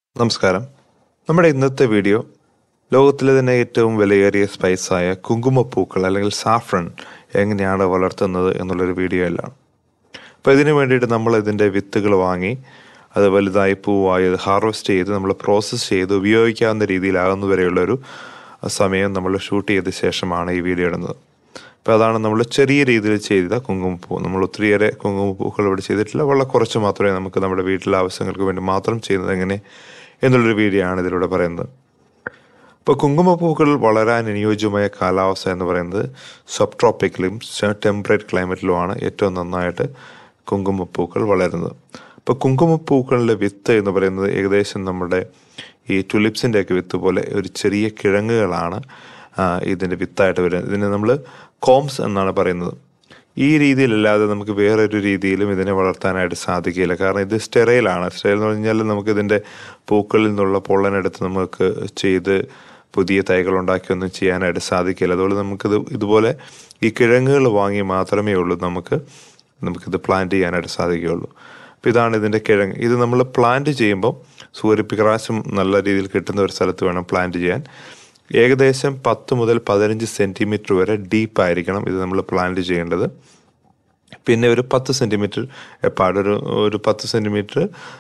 നമസ്കാരം. നമ്മുടെ ഇന്നത്തെ വീഡിയോ ലോകത്തിലെ തന്നെ ഏറ്റവും വിലയേറിയ സ്പൈസായ കുങ്കുമപ്പൂക്കൾ അല്ലെങ്കിൽ സാഫ്രൺ എങ്ങനെയാണ് വളർത്തുന്നത് എന്നുള്ളൊരു വീഡിയോ എല്ലാം. അപ്പോൾ ഇതിനു വേണ്ടിയിട്ട് നമ്മൾ ഇതിൻ്റെ വിത്തുകൾ വാങ്ങി അത് വലുതായി പൂവായി അത് ഹാർവെസ്റ്റ് ചെയ്ത് നമ്മൾ പ്രോസസ്സ് ചെയ്ത് ഉപയോഗിക്കാവുന്ന രീതിയിലാകുന്നവരെയുള്ളൊരു സമയം നമ്മൾ ഷൂട്ട് ചെയ്ത ശേഷമാണ് ഈ വീഡിയോ ഇടുന്നത്. അപ്പോൾ അതാണ് നമ്മൾ ചെറിയ രീതിയിൽ ചെയ്ത കുങ്കുമപ്പൂ. നമ്മൾ ഒത്തിരിയേറെ കുങ്കുമപ്പൂക്കൾ ഇവിടെ ചെയ്തിട്ടില്ല, വളരെ കുറച്ച് മാത്രമേ നമുക്ക് നമ്മുടെ വീട്ടിലെ ആവശ്യങ്ങൾക്ക് വേണ്ടി മാത്രം ചെയ്യുന്നത് എങ്ങനെ എന്നുള്ളൊരു വീഡിയോ ആണ് ഇതിലൂടെ പറയുന്നത്. ഇപ്പോൾ കുങ്കുമപ്പൂക്കൾ വളരാൻ അനുയോജ്യമായ കാലാവസ്ഥ എന്ന് പറയുന്നത് സബ് ട്രോപ്പിക്കലും ടെമ്പറേറ്റ് ക്ലൈമറ്റിലുമാണ് ഏറ്റവും നന്നായിട്ട് കുങ്കുമപ്പൂക്കൾ വളരുന്നത്. ഇപ്പോൾ കുങ്കുമപ്പൂക്കളുടെ വിത്ത് എന്ന് പറയുന്നത് ഏകദേശം നമ്മുടെ ഈ ടുലിപ്സിൻ്റെയൊക്കെ വിത്ത് പോലെ ഒരു ചെറിയ കിഴങ്ങുകളാണ് ഇതിൻ്റെ വിത്തായിട്ട് വരുന്നത്. ഇതിനെ നമ്മൾ കോംസ് എന്നാണ് പറയുന്നത്. ഈ രീതിയിലല്ലാതെ നമുക്ക് വേറൊരു രീതിയിലും ഇതിനെ വളർത്താനായിട്ട് സാധിക്കില്ല. കാരണം ഇത് സ്റ്റെറൈലാണ്. സ്റ്റെറൈൽ എന്ന് പറഞ്ഞാൽ നമുക്കിതിൻ്റെ പൂക്കളിൽ നിന്നുള്ള പൊള്ളനെടുത്ത് നമുക്ക് ചെയ്ത് പുതിയ തൈകൾ ഉണ്ടാക്കിയൊന്നും ചെയ്യാനായിട്ട് സാധിക്കില്ല. അതുകൊണ്ട് നമുക്കിത് ഇതുപോലെ ഈ കിഴങ്ങുകൾ വാങ്ങി മാത്രമേ ഉള്ളൂ നമുക്കിത് പ്ലാന്റ് ചെയ്യാനായിട്ട് സാധിക്കുകയുള്ളൂ. അപ്പോൾ ഇതാണ് ഇതിൻ്റെ കിഴങ്ങ്. ഇത് നമ്മൾ പ്ലാന്റ് ചെയ്യുമ്പോൾ സൂര്യപ്രകാശം നല്ല രീതിയിൽ കിട്ടുന്ന ഒരു സ്ഥലത്ത് വേണം പ്ലാന്റ് ചെയ്യാൻ. ഏകദേശം 10 മുതൽ 15 സെൻറ്റിമീറ്റർ വരെ ഡീപ്പായിരിക്കണം ഇത് നമ്മൾ പ്ലാന്റ് ചെയ്യേണ്ടത്. പിന്നെ ഒരു 10 സെൻറ്റിമീറ്റർ എപ്പാടൊരു 10 സെൻറ്റിമീറ്റർ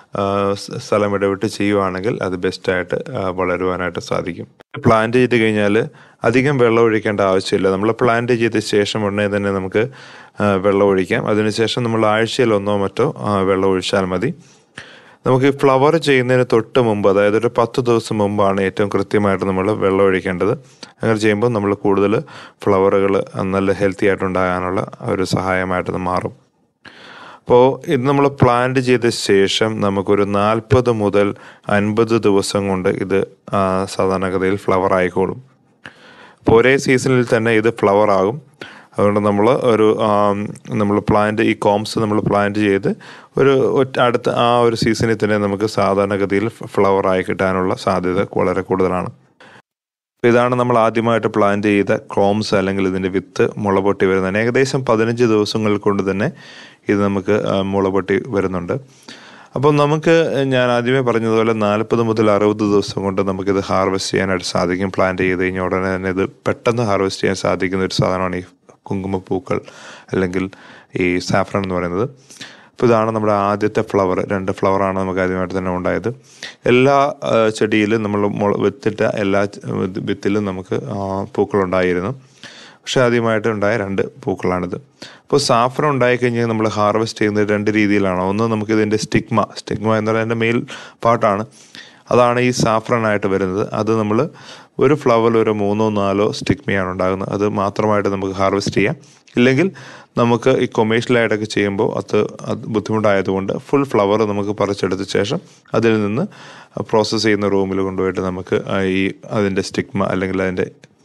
സ്ഥലം ഇടവിട്ട് ചെയ്യുവാണെങ്കിൽ അത് ബെസ്റ്റായിട്ട് വളരുവാനായിട്ട് സാധിക്കും. പ്ലാന്റ് ചെയ്ത് കഴിഞ്ഞാൽ അധികം വെള്ളം ഒഴിക്കേണ്ട ആവശ്യമില്ല. നമ്മൾ പ്ലാന്റ് ചെയ്ത ശേഷം ഉടനെ തന്നെ നമുക്ക് വെള്ളം ഒഴിക്കാം. അതിനുശേഷം നമ്മൾ ആഴ്ചയിൽ ഒന്നോ മറ്റോ വെള്ളം ഒഴിച്ചാൽ മതി. നമുക്ക് ഫ്ലവർ ചെയ്യുന്നതിന് തൊട്ട് മുമ്പ്, അതായത് ഒരു 10 ദിവസം മുമ്പാണ് ഏറ്റവും കൃത്യമായിട്ട് നമ്മൾ വെള്ളം ഒഴിക്കേണ്ടത്. അങ്ങനെ ചെയ്യുമ്പോൾ നമ്മൾ കൂടുതൽ ഫ്ലവറുകൾ നല്ല ഹെൽത്തി ആയിട്ടുണ്ടാകാനുള്ള ഒരു സഹായമായിട്ട് മാറും. അപ്പോൾ ഇത് നമ്മൾ പ്ലാന്റ് ചെയ്ത ശേഷം നമുക്കൊരു 40 മുതൽ 50 ദിവസം കൊണ്ട് ഇത് സാധാരണഗതിയിൽ ഫ്ലവർ ആയിക്കോളും. അപ്പോൾ ഒരേ സീസണിൽ തന്നെ ഇത് ഫ്ലവർ ആകും. അതുകൊണ്ട് നമ്മൾ ഈ കോംസ് നമ്മൾ പ്ലാന്റ് ചെയ്ത് അടുത്ത ഒരു സീസണിൽ തന്നെ നമുക്ക് സാധാരണഗതിയിൽ ഫ്ലവർ ആയി കിട്ടാനുള്ള സാധ്യത വളരെ കൂടുതലാണ്. ഇതാണ് നമ്മൾ ആദ്യമായിട്ട് പ്ലാന്റ് ചെയ്ത കോംസ് അല്ലെങ്കിൽ ഇതിൻ്റെ വിത്ത് മുളപൊട്ടി വരുന്നതാണ്. ഏകദേശം 15 ദിവസങ്ങൾ കൊണ്ട് തന്നെ ഇത് നമുക്ക് മുളപൊട്ടി വരുന്നുണ്ട്. അപ്പം ഞാൻ ആദ്യമേ പറഞ്ഞതുപോലെ 40 മുതൽ 60 ദിവസം കൊണ്ട് നമുക്കിത് ഹാർവെസ്റ്റ് ചെയ്യാനായിട്ട് സാധിക്കും. പ്ലാന്റ് ചെയ്ത് കഴിഞ്ഞാൽ ഉടനെ തന്നെ ഇത് പെട്ടെന്ന് ഹാർവെസ്റ്റ് ചെയ്യാൻ സാധിക്കുന്ന ഒരു സാധനമാണ് ഈ കുങ്കുമപ്പൂക്കൾ അല്ലെങ്കിൽ ഈ സാഫ്രൺ എന്ന് പറയുന്നത്. അപ്പോൾ ഇതാണ് നമ്മുടെ ആദ്യത്തെ ഫ്ലവർ. 2 ഫ്ലവറാണ് നമുക്ക് ആദ്യമായിട്ട് തന്നെ ഉണ്ടായത്. എല്ലാ ചെടിയിലും നമ്മൾ വിത്തിട്ട എല്ലാ വിത്തിലും നമുക്ക് പൂക്കളുണ്ടായിരുന്നു. പക്ഷെ ആദ്യമായിട്ട് ഉണ്ടായ 2 പൂക്കളാണിത്. അപ്പോൾ സാഫ്രൺ ഉണ്ടായിക്കഴിഞ്ഞാൽ നമ്മൾ ഹാർവെസ്റ്റ് ചെയ്യുന്നത് 2 രീതിയിലാണ്. ഒന്ന് നമുക്കിതിൻ്റെ സ്റ്റിഗ്മ എന്ന് പറയുന്നതിൻ്റെ മെയിൽ പാർട്ടാണ്. അതാണ് ഈ സാഫ്രനായിട്ട് വരുന്നത്. അത് നമ്മൾ ഒരു ഫ്ലവറിൽ ഒരു 3-4 സ്റ്റിഗ്മയാണ് ഉണ്ടാകുന്നത്. അത് മാത്രമായിട്ട് നമുക്ക് ഹാർവെസ്റ്റ് ചെയ്യാം. ഇല്ലെങ്കിൽ നമുക്ക് ഈ കൊമേഴ്ഷ്യലായിട്ടൊക്കെ ചെയ്യുമ്പോൾ അത് ബുദ്ധിമുട്ടായതുകൊണ്ട് ഫുൾ ഫ്ലവർ നമുക്ക് പറിച്ചെടുത്ത ശേഷം അതിൽ നിന്ന് പ്രോസസ്സ് ചെയ്യുന്ന റൂമിൽ കൊണ്ടുപോയിട്ട് നമുക്ക് അതിൻ്റെ സ്റ്റിഗ്മ അല്ലെങ്കിൽ അതിൻ്റെ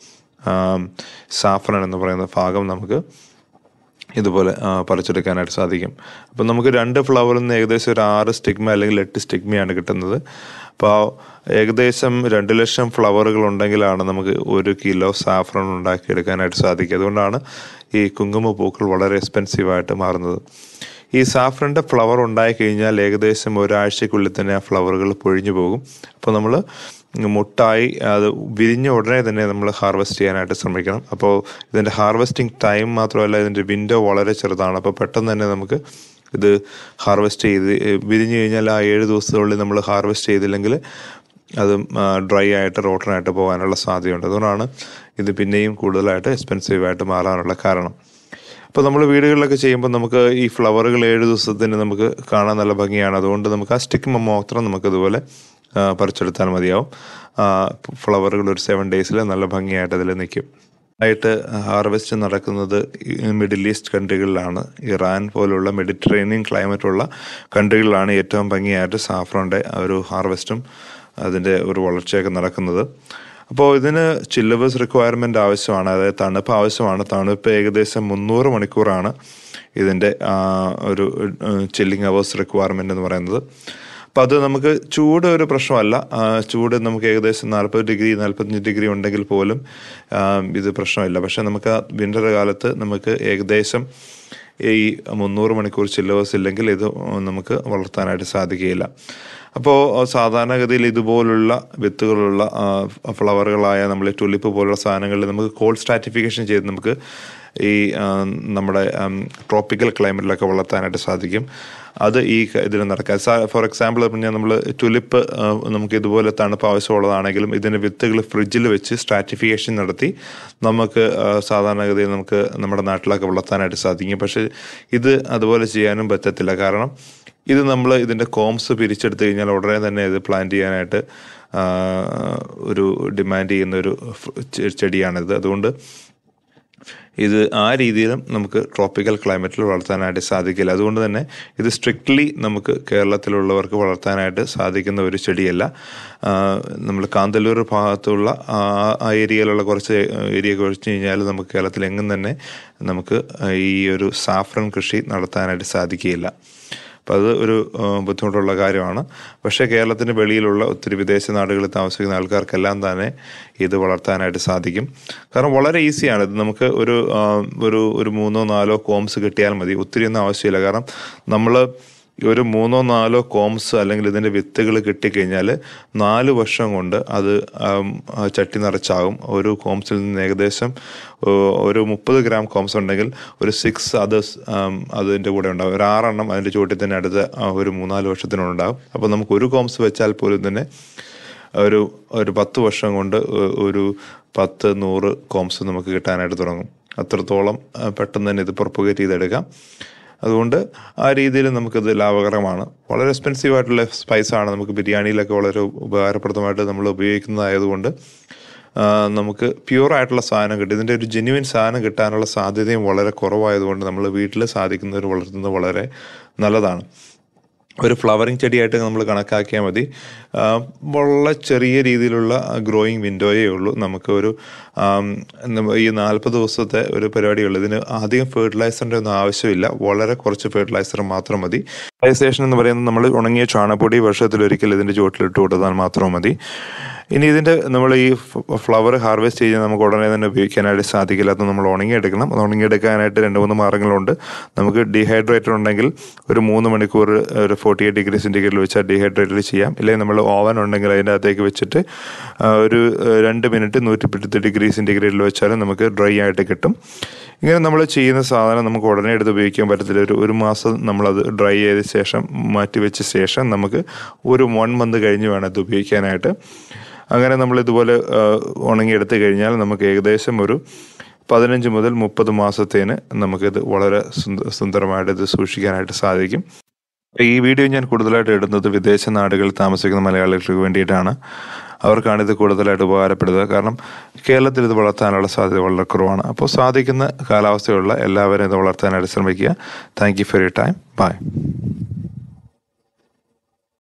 സാഫ്രൺ എന്ന് പറയുന്ന ഭാഗം നമുക്ക് ഇതുപോലെ പറിച്ചെടുക്കാനായിട്ട് സാധിക്കും. അപ്പം നമുക്ക് 2 ഫ്ലവറിൽ നിന്ന് ഏകദേശം ഒരു 6 സ്റ്റിഗ്മ അല്ലെങ്കിൽ 8 സ്റ്റിഗ്മയാണ് കിട്ടുന്നത്. അപ്പോൾ ഏകദേശം 2 ലക്ഷം ഫ്ലവറുകൾ ഉണ്ടെങ്കിലാണ് നമുക്ക് 1 കിലോ സാഫ്രൺ ഉണ്ടാക്കിയെടുക്കാനായിട്ട് സാധിക്കുക. അതുകൊണ്ടാണ് ഈ കുങ്കുമപ്പൂക്കൾ വളരെ എക്സ്പെൻസീവായിട്ട് മാറുന്നത്. ഈ സാഫ്രൻ്റെ ഫ്ലവർ ഉണ്ടായിക്കഴിഞ്ഞാൽ ഏകദേശം ഒരാഴ്ചക്കുള്ളിൽ തന്നെ ആ ഫ്ലവറുകൾ പൊഴിഞ്ഞു പോകും. അപ്പോൾ നമ്മൾ മുട്ടായി അത് വിരിഞ്ഞ ഉടനെ തന്നെ നമ്മൾ ഹാർവെസ്റ്റ് ചെയ്യാനായിട്ട് ശ്രമിക്കണം. അപ്പോൾ ഇതിൻ്റെ ഹാർവെസ്റ്റിംഗ് ടൈം മാത്രമല്ല ഇതിൻ്റെ വിൻഡോ വളരെ ചെറുതാണ്. അപ്പോൾ പെട്ടെന്ന് തന്നെ നമുക്ക് ഇത് ഹാർവെസ്റ്റ് ചെയ്ത് വിരിഞ്ഞു കഴിഞ്ഞാൽ ആ 7 ദിവസത്തിനുള്ളിൽ നമ്മൾ ഹാർവെസ്റ്റ് ചെയ്തില്ലെങ്കിൽ അത് ഡ്രൈ ആയിട്ട് റോട്ടനായിട്ട് പോകാനുള്ള സാധ്യതയുണ്ട്. അതുകൊണ്ടാണ് ഇത് പിന്നെയും കൂടുതലായിട്ട് എക്സ്പെൻസീവായിട്ട് മാറാനുള്ള കാരണം. അപ്പോൾ നമ്മൾ വീടുകളിലൊക്കെ ചെയ്യുമ്പോൾ നമുക്ക് ഈ ഫ്ലവറുകൾ 7 ദിവസത്തിന് നമുക്ക് കാണാൻ നല്ല ഭംഗിയാണ്. അതുകൊണ്ട് നമുക്ക് ആ സ്റ്റിഗ്മ മാത്രം നമുക്കിതുപോലെ പറിച്ചെടുത്താൽ മതിയാവും. ഫ്ലവറുകൾ ഒരു 7 ഡേയ്സിൽ നല്ല ഭംഗിയായിട്ട് അതിൽ നിൽക്കും. ഹാർവെസ്റ്റ് നടക്കുന്നത് മിഡിൽ ഈസ്റ്റ് കൺട്രികളിലാണ്. ഇറാൻ പോലുള്ള മെഡിറ്ററേനിയൻ ക്ലൈമറ്റുള്ള കൺട്രികളിലാണ് ഏറ്റവും ഭംഗിയായിട്ട് സാഫ്രോണിൻ്റെ ഒരു ഹാർവെസ്റ്റും അതിൻ്റെ ഒരു വളർച്ചയൊക്കെ നടക്കുന്നത്. അപ്പോൾ ഇതിന് ചില്ലവേഴ്സ് റിക്വയർമെൻറ്റ് ആവശ്യമാണ്, അതായത് തണുപ്പ് ആവശ്യമാണ്. തണുപ്പ് ഏകദേശം 300 മണിക്കൂറാണ് ഇതിൻ്റെ ഒരു ചില്ലിങ് അവേഴ്സ് റിക്വയർമെൻറ്റ് എന്ന് പറയുന്നത്. അപ്പം അത് നമുക്ക് ചൂട് ഒരു പ്രശ്നമല്ല. ചൂട് നമുക്ക് ഏകദേശം 40 ഡിഗ്രി 45 ഡിഗ്രി ഉണ്ടെങ്കിൽ പോലും ഇത് പ്രശ്നമില്ല. പക്ഷെ നമുക്ക് വിൻ്റർ കാലത്ത് നമുക്ക് ഏകദേശം ഈ 300 മണിക്കൂർ ചില്ലേഴ്സ് ഇല്ലെങ്കിൽ ഇത് നമുക്ക് വളർത്താനായിട്ട് സാധിക്കുകയില്ല. അപ്പോൾ സാധാരണഗതിയിൽ ഇതുപോലുള്ള വിത്തുകളുള്ള ഫ്ലവറുകളായ നമ്മൾ ടുലിപ്പ് പോലുള്ള സാധനങ്ങളിൽ നമുക്ക് കോൾഡ് സ്ട്രാറ്റിഫിക്കേഷൻ ചെയ്ത് നമുക്ക് ഈ നമ്മുടെ ട്രോപ്പിക്കൽ ക്ലൈമറ്റിലൊക്കെ വളർത്താനായിട്ട് സാധിക്കും. അത് ഈ ഇതിൽ നടക്കാൻ ഫോർ എക്സാമ്പിൾ പറഞ്ഞാൽ നമ്മൾ ടുലിപ്പ് നമുക്ക് ഇതുപോലെ തണുപ്പ് ആവശ്യമുള്ളതാണെങ്കിലും ഇതിൻ്റെ വിത്തുകൾ ഫ്രിഡ്ജിൽ വെച്ച് സ്ട്രാറ്റിഫിക്കേഷൻ നടത്തി നമുക്ക് സാധാരണഗതിയിൽ നമുക്ക് നമ്മുടെ നാട്ടിലൊക്കെ വളർത്താനായിട്ട് സാധിക്കും. പക്ഷേ ഇത് അതുപോലെ ചെയ്യാനും പറ്റത്തില്ല. കാരണം ഇത് നമ്മൾ ഇതിൻ്റെ കോംസ് പിരിച്ചെടുത്ത് കഴിഞ്ഞാൽ ഉടനെ തന്നെ ഇത് പ്ലാന്റ് ചെയ്യാനായിട്ട് ഒരു ഡിമാൻഡ് ചെയ്യുന്നൊരു ചെടിയാണിത്. അതുകൊണ്ട് ഇത് ആ രീതിയിലും നമുക്ക് ട്രോപ്പിക്കൽ ക്ലൈമറ്റിൽ വളർത്താനായിട്ട് സാധിക്കില്ല. അതുകൊണ്ട് തന്നെ ഇത് സ്ട്രിക്ട്ലി നമുക്ക് കേരളത്തിലുള്ളവർക്ക് വളർത്താനായിട്ട് സാധിക്കുന്ന ഒരു ചെടിയല്ല. നമ്മൾ കാന്തല്ലൂർ ഭാഗത്തുള്ള ആ ഏരിയയിലുള്ള കുറച്ച് ഏരിയ കുറിച്ച് കഴിഞ്ഞാൽ നമുക്ക് കേരളത്തിൽ എങ്ങും തന്നെ നമുക്ക് ഈ ഒരു സാഫ്രൻ കൃഷി നടത്താനായിട്ട് സാധിക്കുകയില്ല. അപ്പോൾ അത് ഒരു ബുദ്ധിമുട്ടുള്ള കാര്യമാണ്. പക്ഷേ കേരളത്തിന് വെളിയിലുള്ള ഒത്തിരി വിദേശ നാടുകളിൽ താമസിക്കുന്ന ആൾക്കാർക്കെല്ലാം തന്നെ ഇത് വളർത്താനായിട്ട് സാധിക്കും. കാരണം വളരെ ഈസിയാണ്. ഇത് നമുക്ക് ഒരു 3-4 കോംസ് കിട്ടിയാൽ മതി. ഒത്തിരി ഒന്നും ആവശ്യമില്ല. കാരണം നമ്മൾ ഒരു 3-4 കോംസ് അല്ലെങ്കിൽ ഇതിൻ്റെ വിത്തുകൾ കിട്ടിക്കഴിഞ്ഞാൽ 4 വർഷം കൊണ്ട് അത് ചട്ടി നിറച്ചാകും. ഒരു കോംസിൽ നിന്ന് ഏകദേശം ഒരു 30 ഗ്രാം കോംസ് ഉണ്ടെങ്കിൽ ഒരു 6 അതേഴ്സ് അതിൻ്റെ കൂടെ ഉണ്ടാകും. ഒരു 6 എണ്ണം അതിൻ്റെ ചുവട്ടിൽ തന്നെ അടുത്ത ഒരു 3-4 വർഷത്തിനുണ്ടാകും. അപ്പോൾ നമുക്ക് ഒരു കോംസ് വെച്ചാൽ പോലും തന്നെ ഒരു 10 വർഷം കൊണ്ട് ഒരു 10-100 കോംസ് നമുക്ക് കിട്ടാനായിട്ട് തുടങ്ങും. അത്രത്തോളം പെട്ടെന്ന് തന്നെ ഇത് പ്രൊപ്പഗേറ്റ് ചെയ്തെടുക്കാം. അതുകൊണ്ട് ആ രീതിയിൽ നമുക്കിത് ലാഭകരമാണ്. വളരെ എക്സ്പെൻസീവ് ആയിട്ടുള്ള സ്പൈസാണ്. നമുക്ക് ബിരിയാണിയിലൊക്കെ വളരെ ഉപകാരപ്രദമായിട്ട് നമ്മൾ ഉപയോഗിക്കുന്നതായതുകൊണ്ട് നമുക്ക് പ്യൂറായിട്ടുള്ള സാധനം കിട്ടും. ഇതിൻ്റെ ഒരു ജെന്യുവിൻ സാധനം കിട്ടാനുള്ള സാധ്യതയും വളരെ കുറവായതുകൊണ്ട് നമ്മൾ വീട്ടിൽ സാധിക്കുന്നവർ വളർത്തുന്നത് വളരെ നല്ലതാണ്. ഒരു ഫ്ലവറിങ് ചെടിയായിട്ട് നമ്മൾ കണക്കാക്കിയാൽ മതി. വളരെ ചെറിയ രീതിയിലുള്ള ഗ്രോയിങ് വിൻഡോയേ ഉള്ളൂ. നമുക്ക് ഒരു ഈ 40 ദിവസത്തെ ഒരു പരിപാടിയുള്ളൂ. ഇതിന് അധികം ഫെർട്ടിലൈസറിൻ്റെ ഒന്നും ആവശ്യമില്ല. വളരെ കുറച്ച് ഫെർട്ടിലൈസർ മാത്രം മതി. ഫെർട്ടിലൈസേഷൻ എന്ന് പറയുന്നത് നമ്മൾ ഉണങ്ങിയ ചാണകപ്പൊടി വർഷത്തിലൊരിക്കൽ ഇതിൻ്റെ ചുവട്ടിലിട്ട് കൊടുത്താൽ മാത്രം മതി. ഇനി ഇതിൻ്റെ നമ്മൾ ഈ ഫ്ലവർ ഹാർവെസ്റ്റ് ചെയ്ത് നമുക്ക് ഉടനെ തന്നെ ഉപയോഗിക്കാനായിട്ട് സാധിക്കില്ല. അത് നമ്മൾ ഉണങ്ങിയെടുക്കണം. അത് ഉണങ്ങിയെടുക്കാനായിട്ട് 2-3 മാർഗ്ഗങ്ങളുണ്ട്. നമുക്ക് ഡീഹൈഡ്രേറ്റർ ഉണ്ടെങ്കിൽ ഒരു 3 മണിക്കൂർ ഒരു 48 ഡിഗ്രി സെൻറ്റിഗ്രേഡിൽ വെച്ചാൽ ഡീഹൈഡ്രേറ്റർ ചെയ്യാം. ഇല്ലെങ്കിൽ നമ്മൾ ഓവൻ ഉണ്ടെങ്കിൽ അതിൻ്റെ അകത്തേക്ക് വെച്ചിട്ട് ഒരു 2 മിനിറ്റ് 110 ഡിഗ്രി സെൻറ്റിഗ്രേഡിൽ വെച്ചാലും നമുക്ക് ഡ്രൈ ആയിട്ട് കിട്ടും. ഇങ്ങനെ നമ്മൾ ചെയ്യുന്ന സാധനം നമുക്ക് ഉടനെ എടുത്ത് ഉപയോഗിക്കാൻ പറ്റത്തില്ല. ഒരു മാസം നമ്മളത് ഡ്രൈ ചെയ്ത ശേഷം മാറ്റി വെച്ച ശേഷം നമുക്ക് ഒരു 1 മന്ത് കഴിഞ്ഞ് വേണം ഇത് ഉപയോഗിക്കാനായിട്ട്. അങ്ങനെ നമ്മൾ ഇതുപോലെ ഉണങ്ങിയെടുത്ത് കഴിഞ്ഞാൽ നമുക്ക് ഏകദേശം ഒരു 15 മുതൽ 30 മാസത്തേന് നമുക്കിത് വളരെ സുന്ദരമായിട്ട് ഇത് സൂക്ഷിക്കാനായിട്ട് സാധിക്കും. ഈ വീഡിയോ ഞാൻ കൂടുതലായിട്ട് ഇടുന്നത് വിദേശ നാടുകളിൽ താമസിക്കുന്ന മലയാളികൾക്ക് വേണ്ടിയിട്ടാണ്. അവർക്കാണ് ഇത് കൂടുതലായിട്ട് ഉപകാരപ്പെടുന്നത്. കാരണം കേരളത്തിൽ ഇത് വളർത്താനുള്ള സാധ്യത വളരെ കുറവാണ്. അപ്പോൾ സാധിക്കുന്ന കാലാവസ്ഥയുള്ള എല്ലാവരും ഇത് വളർത്താനായിട്ട് ശ്രമിക്കുക. Thank you for your time. By.